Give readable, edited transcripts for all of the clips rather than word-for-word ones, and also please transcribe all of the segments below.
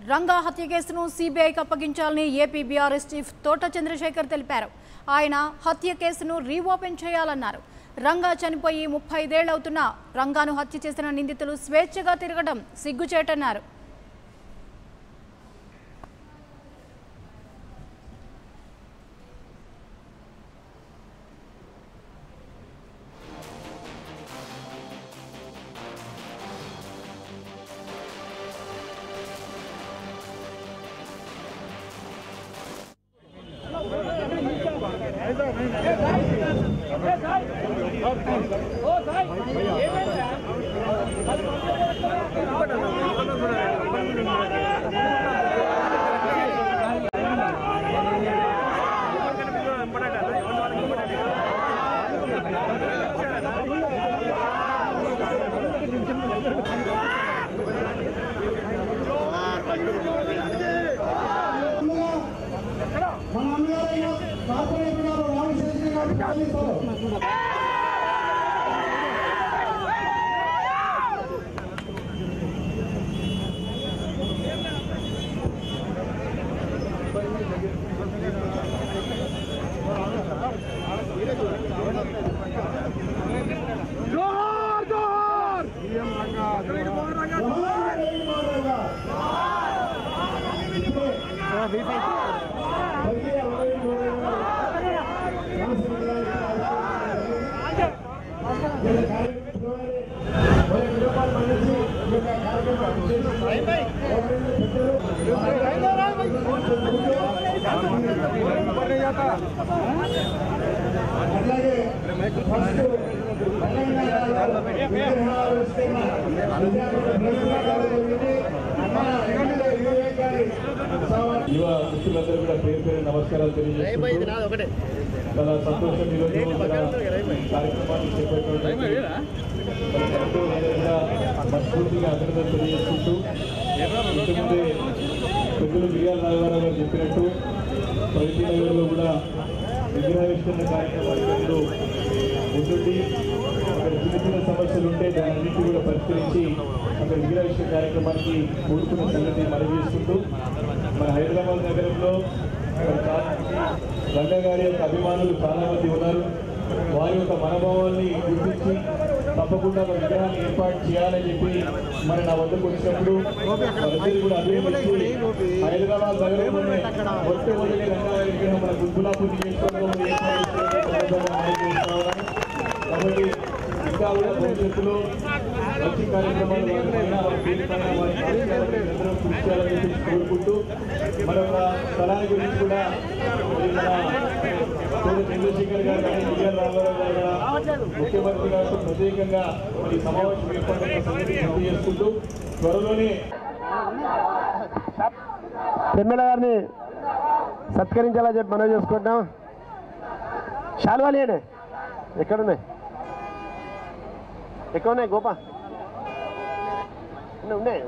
రంగా హత్య కేసును సిబిఐకి అప్పగించాలని ఏపీ బీఆర్ఎస్ చీఫ్ తోట చంద్రశేఖర్ తెలిపారు. ఆయన హత్య కేసును రీఓపెన్ చేయాలన్నారు. రంగా చనిపోయి 35 ఏళ్లు అవుతున్నా రంగాను హత్య చేసిన నిందితులు స్వేచ్ఛగా తిరగడం సిగ్గుచేటన్నారు. యువ మిత్రులందరూ కూడా పేరు పేరు నమస్కారాలు తెలియజేస్తున్నాను. చాలా సంతోషం ఈరోజు కార్యక్రమాన్ని చేపట్టినటువంటి మనస్ఫూర్తిగా అభినందనలు తెలియజేసుకుంటూ ఇంతకుముందే పెద్దలు మిర్యాల నాగరావు గారు చెప్పినట్టు ప్రగతి నగర్లో కూడా విగ్రహావిష్కరణ కార్యక్రమాలు ఉంటుండి అక్కడ చిన్న చిన్న సమస్యలు ఉంటే దాన్నింటినీ కూడా పరిష్కరించి అక్కడ విగ్రహావిష్కరణ కార్యక్రమానికి కూడుకున్న సంగతి మనవి చేసుకుంటూ మన హైదరాబాద్ నగరంలో రంగా గారి యొక్క అభిమానులు చాలామంది ఉన్నారు. వారి యొక్క మనోభావాన్ని గుర్తించి తప్పకుండా ఒక విగ్రహాన్ని ఏర్పాటు చేయాలని చెప్పి మరి నా వద్దకు వచ్చినప్పుడు వారందరూ కూడా అభినందించి హైదరాబాద్ నగరంలోనే మొట్టమొదటి రంగా గారి విగ్రహం మన గుర్తులాపూర్ నియోజకవర్గంలో కాబట్టి ఇంకా కూడా భవిష్యత్తులో మంచి కార్యక్రమాలు కృషి చేయాలని చెప్పి కోరుకుంటూ మరొక స్థలాన్ని గురించి కూడా మన చంద్రశేఖర్ గారు కానీ విజయ రామారావు గారు ముఖ్యమంత్రి గారితో ప్రత్యేకంగా ఈ సమావేశం ఏర్పాటు గుర్తు చేసుకుంటూ త్వరలోనే ఎమ్మెల్యే గారిని సత్కరించాలని చెప్పి మనం చేసుకుంటాం. శాల్వాలేనే ఎక్కడున్నాయి? ఎక్కువ ఉన్నాయి గోపా ఉన్నాయి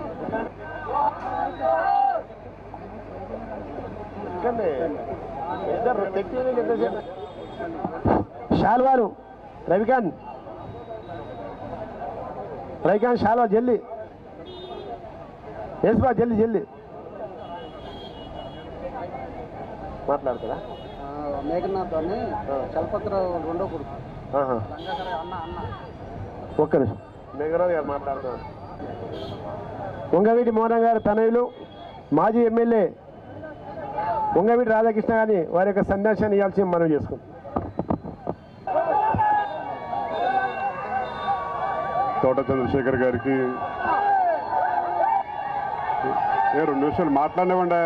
శాల్వాలు రవికాంత్ శాల్వా జల్దీ వేసుకో జల్దీ జల్దీ మాట్లాడుతుందా? మేఘనాథ్ అని చలపతిరావు రెండో కొడుకు ఒక్క నిమిషం మేఘనాథ్ గారు మాట్లాడుతున్నారు. వంగవీటి మోహన్ గారి తనయులు మాజీ ఎమ్మెల్యే వంగవీటి రాధాకృష్ణ గారిని వారి యొక్క సందేశాన్ని ఇవ్వాల్సి మనం చేసుకుంటాం. తోట చంద్రశేఖర్ గారికి 2 నిమిషాలు మాట్లాడినవ్వండి.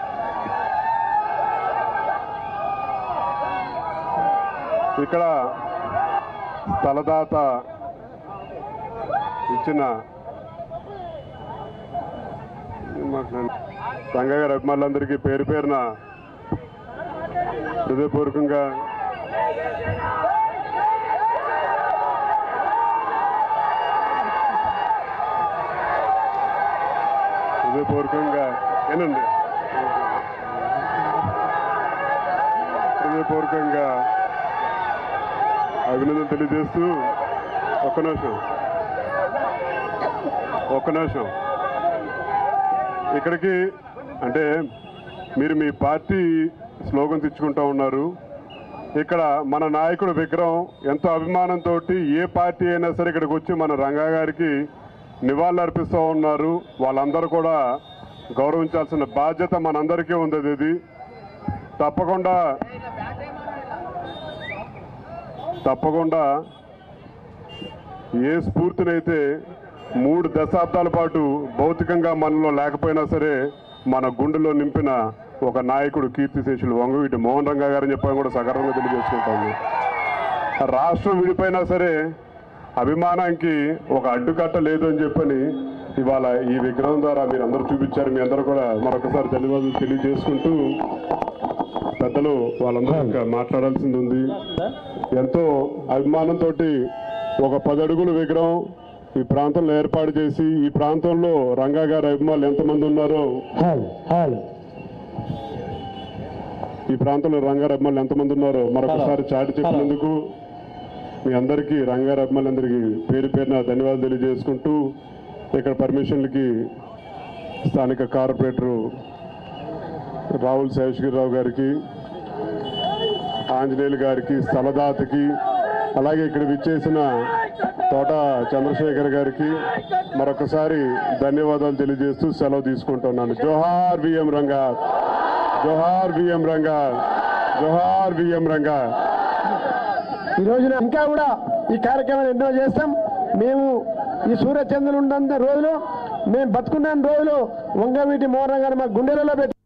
ఇక్కడ స్థలదాత ఇచ్చిన రంగా గారి అభిమానులందరికీ పేరు పేరున హృదయపూర్వకంగా ఏనండి హృదయపూర్వకంగా అభినందన తెలియజేస్తూ ఒక్క నిమిషం ఇక్కడికి అంటే మీరు మీ పార్టీ స్లోగన్స్ ఇచ్చుకుంటూ ఉన్నారు. ఇక్కడ మన నాయకుడు విగ్రహం ఎంతో అభిమానంతో ఏ పార్టీ అయినా సరే ఇక్కడికి వచ్చి మన రంగా గారికి నివాళులు అర్పిస్తూ ఉన్నారు. వాళ్ళందరూ కూడా గౌరవించాల్సిన బాధ్యత మనందరికీ ఉంది. ఇది తప్పకుండా ఏ స్ఫూర్తినైతే 3 దశాబ్దాల పాటు భౌతికంగా మనలో లేకపోయినా సరే మన గుండెలో నింపిన ఒక నాయకుడు కీర్తిశేషులు వంగవీటి మోహన్ రంగా గారని చెప్పని కూడా సగర్వంగా తెలియజేసుకుంటాము. రాష్ట్రం విడిపోయినా సరే అభిమానానికి ఒక అడ్డుకట్ట లేదు అని చెప్పని ఇవాళ ఈ విగ్రహం ద్వారా మీరు అందరూ చూపించారు. మీ అందరూ కూడా మరొకసారి ధన్యవాదాలు తెలియజేసుకుంటూ పెద్దలు వాళ్ళందరూ ఇంకా మాట్లాడాల్సింది ఉంది. ఎంతో అభిమానంతో ఒక 10 అడుగుల విగ్రహం ఈ ప్రాంతంలో ఏర్పాటు చేసి ఈ ప్రాంతంలో రంగా గారి అభిమానులు ఎంతమంది ఉన్నారో ఈ ప్రాంతంలో రంగారి అభిమానులు ఎంతమంది ఉన్నారో మరొకసారి చాటి చెప్పినందుకు మీ అందరికీ రంగారి అభిమానులందరికీ పేరు పేరున ధన్యవాదాలు తెలియజేసుకుంటూ ఇక్కడ పర్మిషన్లకి స్థానిక కార్పొరేటరు రావుల్ శేషగిరిరావు గారికి, ఆంజనేయులు గారికి, స్థలదాతకి, అలాగే ఇక్కడ విచ్చేసిన తోట చంద్రశేఖర్ గారికి మరొకసారి ధన్యవాదాలు తెలియజేస్తూ సెలవు తీసుకుంటున్నాను. జోహార్ విఎం రంగా, జోహార్ విఎం రంగా, జోహార్ విఎం రంగా. ఈ రోజున ఇంకా కూడా ఈ కార్యక్రమాన్ని ఎన్నో చేస్తాం. మేము ఈ సూర్యచంద్రులు ఉన్నంత రోజులు, మేము బతుకున్న రోజులు వంగవీటి మోహన్ రంగాన్ని మా గుండెలలో పెట్టి